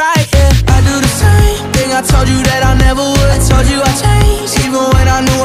right, yeah. I do the same thing, I told you that I never